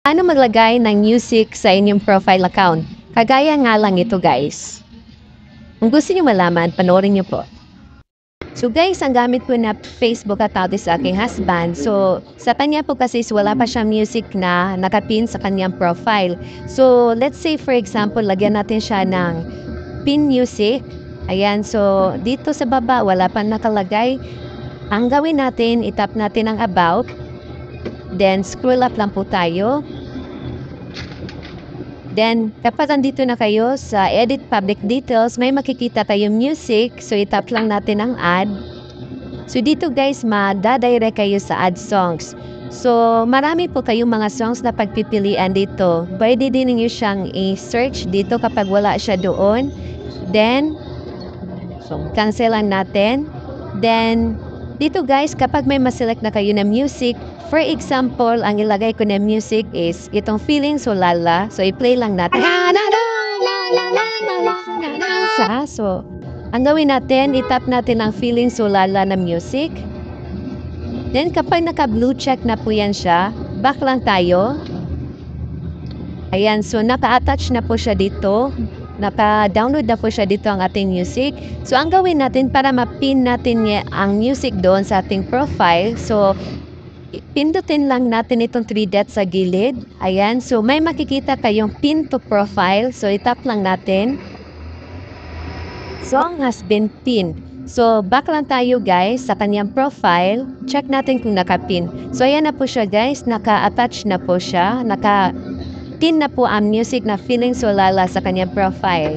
Paano maglagay ng music sa inyong profile account? Kagaya nga lang ito guys. Kung gusto niyo malaman, panoorin niyo po. So guys, ang gamit ko na Facebook account is aking husband. So sa kanya po kasi wala pa siyang music na nakapin sa kanyang profile. So let's say for example, lagyan natin siya ng pin music. Ayan, so dito sa baba wala pa nakalagay. Ang gawin natin, itap natin ang about. Then scroll up lang po tayo. Then, kapag andito na kayo sa Edit Public Details, may makikita tayong music. So, itap lang natin ang add. So, dito guys, madadirect kayo sa add songs. So, marami po kayong mga songs na pagpipilian dito. Pwede din niyo siyang i-search dito kapag wala siya doon. Then, so, cancelan natin. Then, dito guys, kapag may maselect na kayo na music, for example, ang ilagay ko na music is itong Feeling So Lala. So, i-play lang natin. So, ang gawin natin, itap natin ang Feeling So Lala na music. Then, kapag naka-blue check na po yan siya, back lang tayo. Ayan, so naka-attach na po siya dito. Naka-download na po siya dito ang ating music. So, ang gawin natin para ma-pin natin ang music doon sa ating profile. So, pindutin lang natin itong 3 dots sa gilid. Ayan. So, may makikita kayong pin to profile. So, itap lang natin. Song has been pinned. So, back lang tayo guys sa kanyang profile. Check natin kung naka-pin. So, ayan na po siya guys. Naka-attach na po siya. Naka-pin na po ang music na Feeling So Lala sa kanyang profile.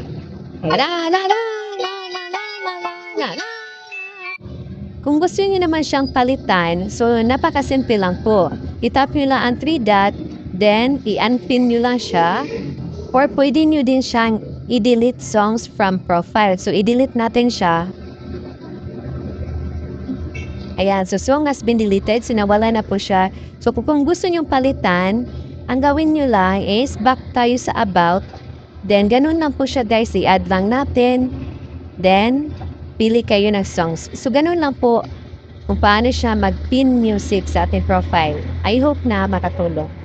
Kung gusto niyo naman siyang palitan, so napakasimple lang po. Itap niyo lang ang 3 dot, then i-unpin niyo lang siya. Or pwede niyo din siyang i-delete songs from profile. So i-delete natin siya. Ayan, so song has been deleted, so nawala na po siya. So kung gusto niyong palitan, ang gawin niyo lang is back tayo sa about. Then ganun lang po siya guys, i-add lang natin. Then pili kayo ng songs. So, ganun lang po kung paano siya mag-pin music sa ating profile. I hope na makatulong.